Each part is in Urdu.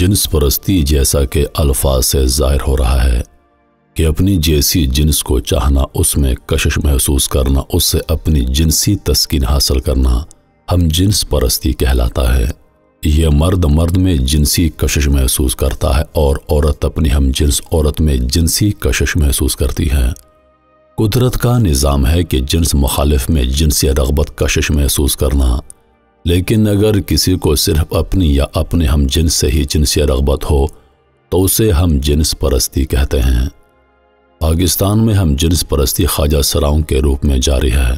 جنس پرستی جیسا کہ الفاظ سے ظاہر ہو رہا ہے کہ اپنی جیسی جنس کو چاہنا، اس میں کشش محسوس کرنا، اس سے اپنی جنسی تسکین حاصل کرنا ہم جنس پرستی کہلاتا ہے۔ یہ مرد میں جنسی کشش محسوس کرتا ہے اور عورت اپنی ہم جنس عورت میں جنسی کشش محسوس کرتی ہے۔ قدرت کا نظام ہے کہ جنس مخالف میں جنسی رغبت کشش محسوس کرنا، لیکن اگر کسی کو صرف اپنی یا اپنے ہم جنس سے ہی جنسی رغبت ہو تو اسے ہم جنس پرستی کہتے ہیں۔ پاکستان میں ہم جنس پرستی خواجہ سراؤں کے روپ میں جاری ہے۔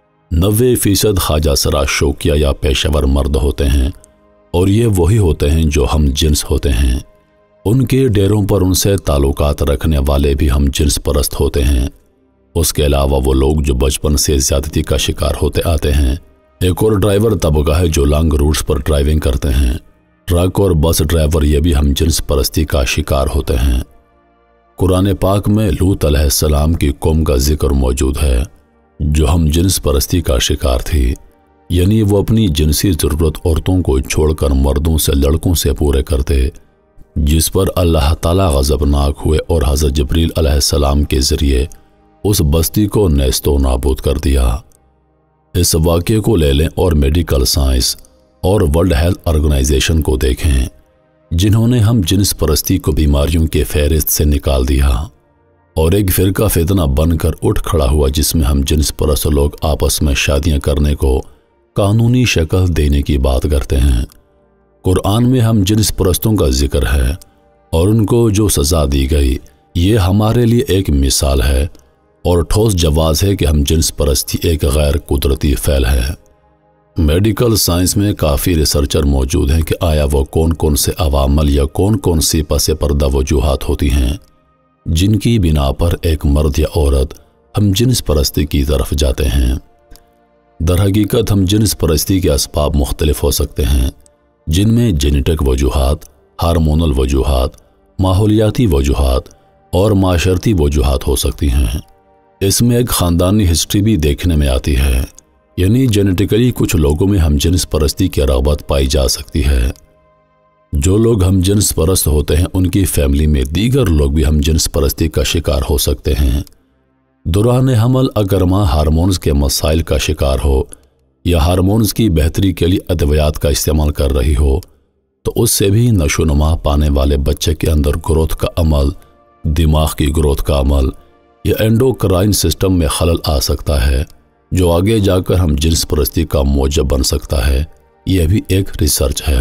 90% خواجہ سرا شوقیہ یا پیشہ ور مرد ہوتے ہیں اور یہ وہی ہوتے ہیں جو ہم جنس ہوتے ہیں۔ ان کے ڈیروں پر ان سے تعلقات رکھنے والے بھی ہم جنس پرست ہوتے ہیں۔ اس کے علاوہ وہ لوگ جو بچپن سے زیادتی کا شکار ہوتے آتے ہیں۔ ایک اور ڈرائیور طبقہ ہے جو لانگ روٹس پر ڈرائیونگ کرتے ہیں۔ ٹرک اور بس ڈرائیور یہ بھی ہم جنس پرستی کا شکار ہوتے ہیں۔ قرآن پاک میں لوط علیہ السلام کی قوم کا ذکر موجود ہے جو ہم جنس پرستی کا شکار تھی، یعنی وہ اپنی جنسی ضرورت عورتوں کو چھوڑ کر مردوں سے لڑکوں سے پورے کرتے، جس پر اللہ تعالیٰ غضبناک ہوئے اور حضرت جبریل علیہ السلام کے ذریعے اس بستی کو نیست و نابود کر دیا۔ اس واقعے کو لے لیں اور میڈیکل سائنس اور ورلڈ ہیلتھ آرگنائزیشن کو دیکھیں، جنہوں نے ہم جنس پرستی کو بیماریوں کے فہرست سے نکال دیا اور ایک فرقہ فتنہ بن کر اٹھ کھڑا ہوا جس میں ہم جنس پرست لوگ آپس میں شادیاں کرنے کو قانونی شکل دینے کی بات کرتے ہیں۔ قرآن میں ہم جنس پرستوں کا ذکر ہے اور ان کو جو سزا دی گئی یہ ہمارے لیے ایک مثال ہے اور ٹھوس جواز ہے کہ ہم جنس پرستی ایک غیر قدرتی فعل ہے۔ میڈیکل سائنس میں کافی ریسرچر موجود ہیں کہ آیا وہ کون سے عوامل یا کون سی پس پردہ وجوہات ہوتی ہیں جن کی بنا پر ایک مرد یا عورت ہم جنس پرستی کی طرف جاتے ہیں۔ در حقیقت ہم جنس پرستی کے اسباب مختلف ہو سکتے ہیں، جن میں جینیٹک وجوہات، ہارمونل وجوہات، ماحولیاتی وجوہات اور معاشرتی وجوہات ہو سکتی ہیں۔ اس میں ایک خاندانی ہسٹری بھی دیکھنے میں آتی ہے، یعنی جینیٹیکلی کچھ لوگوں میں ہم جنس پرستی کی رغبت پائی جا سکتی ہے۔ جو لوگ ہم جنس پرست ہوتے ہیں ان کی فیملی میں دیگر لوگ بھی ہم جنس پرستی کا شکار ہو سکتے ہیں۔ دوران حمل اگر ماں ہارمونز کے مسائل کا شکار ہو یا ہارمونز کی بہتری کے لیے ادویات کا استعمال کر رہی ہو تو اس سے بھی نشو و نما پانے والے بچے کے اندر گروتھ کا عمل، دماغ کی گروتھ کا عمل یا اینڈوکرائن سسٹم میں خلل آ سکتا ہے جو آگے جا کر ہم جنس پرستی کا موجب بن سکتا ہے۔ یہ بھی ایک ریسرچ ہے۔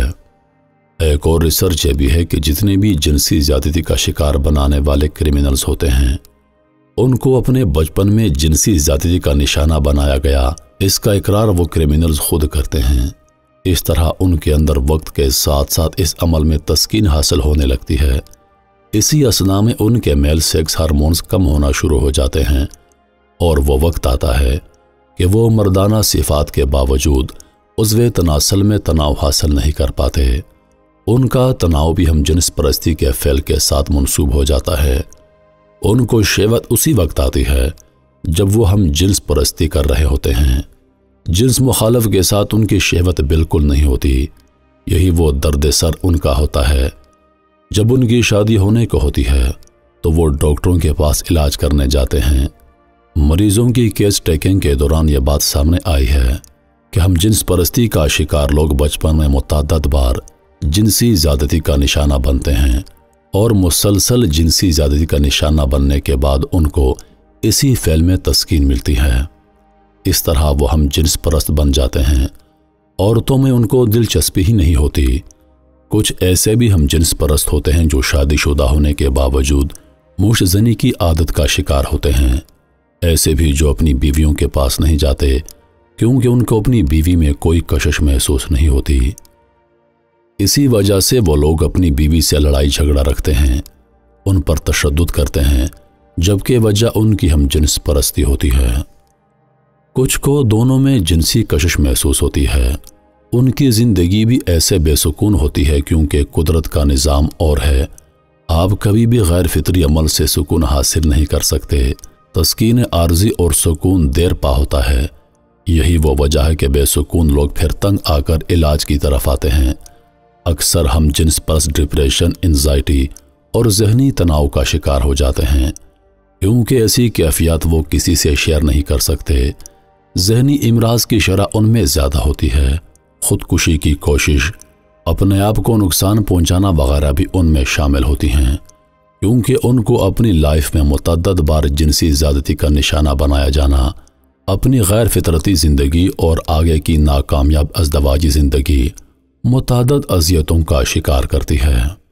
ایک اور ریسرچ یہ بھی ہے کہ جتنے بھی جنسی زیادتی کا شکار بنانے والے کرمینلز ہوتے ہیں ان کو اپنے بچپن میں جنسی زیادتی کا نشانہ بنایا گیا، اس کا اقرار وہ کرمینلز خود کرتے ہیں۔ اس طرح ان کے اندر وقت کے ساتھ ساتھ اس عمل میں تسکین حاصل ہونے لگتی ہے۔ اسی اثناء میں ان کے میل سیکس ہارمونز کم ہونا شروع ہو جاتے ہیں اور وہ وقت آتا ہے کہ وہ مردانہ صفات کے باوجود عضو تناسل میں تناؤ حاصل نہیں کر پاتے۔ ان کا تناؤ بھی ہم جنس پرستی کے فعل کے ساتھ منسوب ہو جاتا ہے۔ ان کو شہوت اسی وقت آتی ہے جب وہ ہم جنس پرستی کر رہے ہوتے ہیں۔ جنس مخالف کے ساتھ ان کی شہوت بالکل نہیں ہوتی۔ یہی وہ درد سر ان کا ہوتا ہے۔ جب ان کی شادی ہونے کو ہوتی ہے تو وہ ڈاکٹروں کے پاس علاج کرنے جاتے ہیں۔ مریضوں کی کیس ٹیکنگ کے دوران یہ بات سامنے آئی ہے کہ ہم جنس پرستی کا شکار لوگ بچپن میں متعدد بار جنسی زیادتی کا نشانہ بنتے ہیں اور مسلسل جنسی زیادتی کا نشانہ بننے کے بعد ان کو اسی فعل میں تسکین ملتی ہے۔ اس طرح وہ ہم جنس پرست بن جاتے ہیں۔ عورتوں میں ان کو دلچسپی ہی نہیں ہوتی۔ کچھ ایسے بھی ہم جنس پرست ہوتے ہیں جو شادی شدہ ہونے کے باوجود موش زنی کی عادت کا شکار ہوتے ہیں۔ ایسے بھی جو اپنی بیویوں کے پاس نہیں جاتے کیونکہ ان کو اپنی بیوی میں کوئی کشش محسوس نہیں ہوتی۔ اسی وجہ سے وہ لوگ اپنی بیوی سے لڑائی جھگڑا رکھتے ہیں، ان پر تشدد کرتے ہیں، جبکہ وجہ ان کی ہم جنس پرستی ہوتی ہے۔ کچھ کو دونوں میں جنسی کشش محسوس ہوتی ہے۔ ان کی زندگی بھی ایسے بے سکون ہوتی ہے کیونکہ قدرت کا نظام اور ہے۔ آپ کبھی بھی غیر فطری عمل سے سکون حاصل نہیں کر سکتے۔ تسکین عارضی اور سکون دیر پا ہوتا ہے۔ یہی وہ وجہ ہے کہ بے سکون لوگ پھر تنگ آ کر علاج کی طرف آتے ہیں۔ اکثر ہم جنس پرست ڈپریشن، انزائٹی اور ذہنی تناؤ کا شکار ہو جاتے ہیں، کیونکہ ایسی کیفیات وہ کسی سے شیئر نہیں کر سکتے۔ ذہنی امراض کی شرح ان میں زیادہ ہوتی ہے۔ خودکشی کی کوشش، اپنے آپ کو نقصان پہنچانا وغیرہ بھی ان میں شامل ہوتی ہیں، کیونکہ ان کو اپنی لائف میں متعدد بار جنسی زیادتی کا نشانہ بنایا جانا اپنی غیر فطرتی زندگی اور آگے کی ناکامیاب ازدواجی زندگی متعدد اذیتوں کا شکار کرتی ہے۔